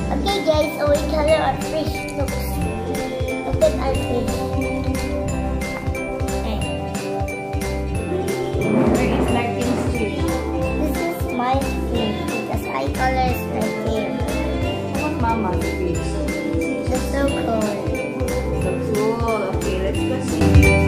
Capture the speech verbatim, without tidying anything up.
Okay guys, so we color our fish. Look, look at our fish. Okay. Where is Larkin's fish? This is my fish because I color is right there. How about Mama's fish? It's so cool. So cool. Okay, let's go see.